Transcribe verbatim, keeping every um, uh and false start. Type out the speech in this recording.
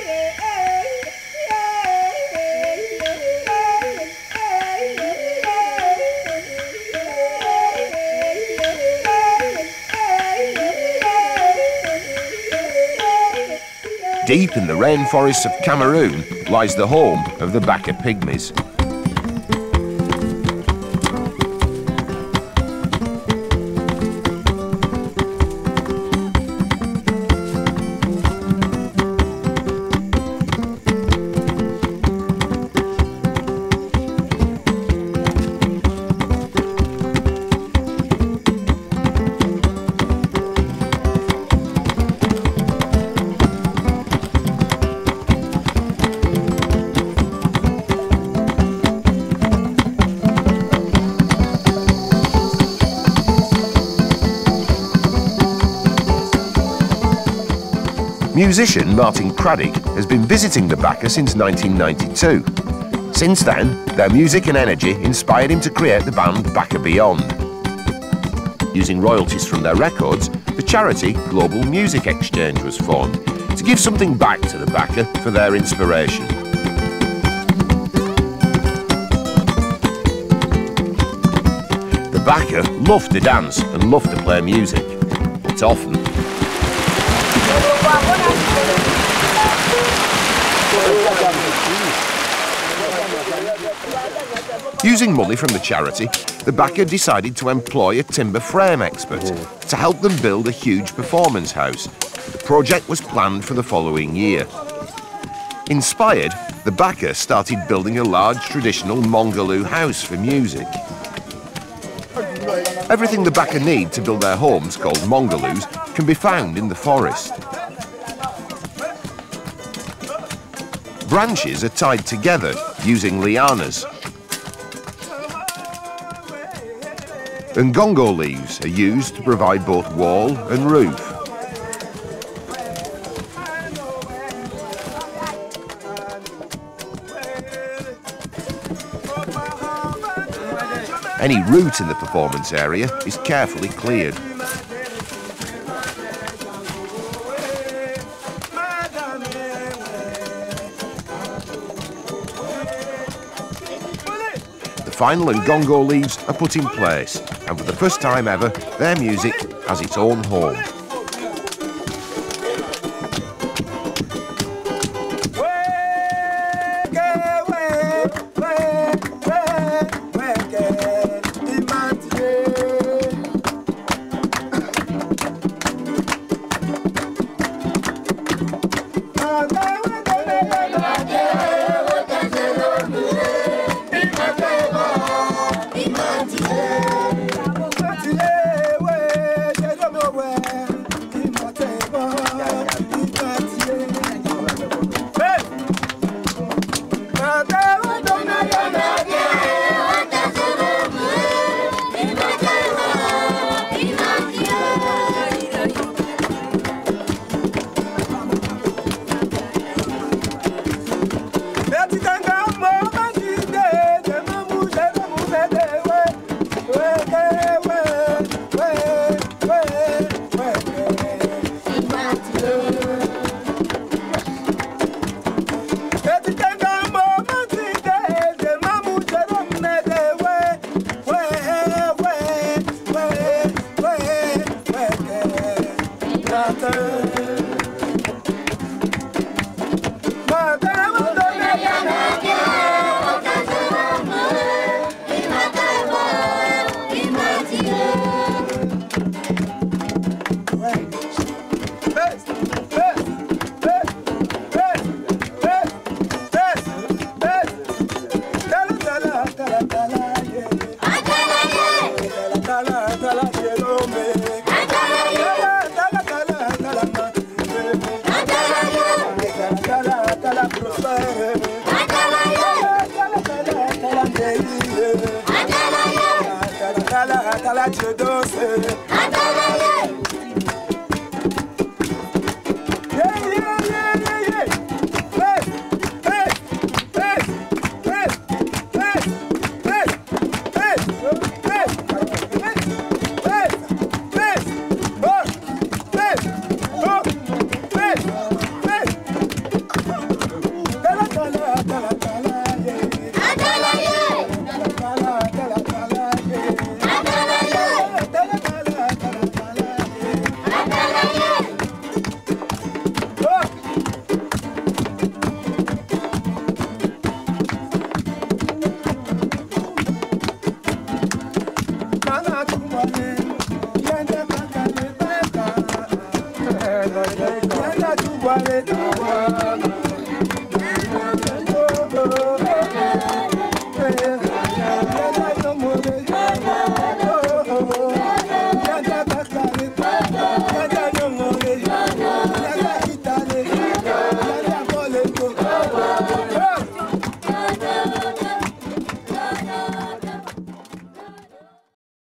Deep in the rainforests of Cameroon lies the home of the Baka Pygmies. Musician Martin Craddock has been visiting the Baka since nineteen ninety-two. Since then, their music and energy inspired him to create the band Baka Beyond. Using royalties from their records, the charity Global Music Exchange was formed to give something back to the Baka for their inspiration. The Baka love to dance and love to play music, but often using money from the charity, the Baka decided to employ a timber frame expert to help them build a huge performance house. The project was planned for the following year. Inspired, the Baka started building a large traditional mongolu house for music. Everything the Baka need to build their homes, called mongolus, can be found in the forest. Branches are tied together using lianas. And gongo leaves are used to provide both wall and roof. Any root in the performance area is carefully cleared. The final and gongo leaves are put in place, and for the first time ever, their music has its own home. Yanda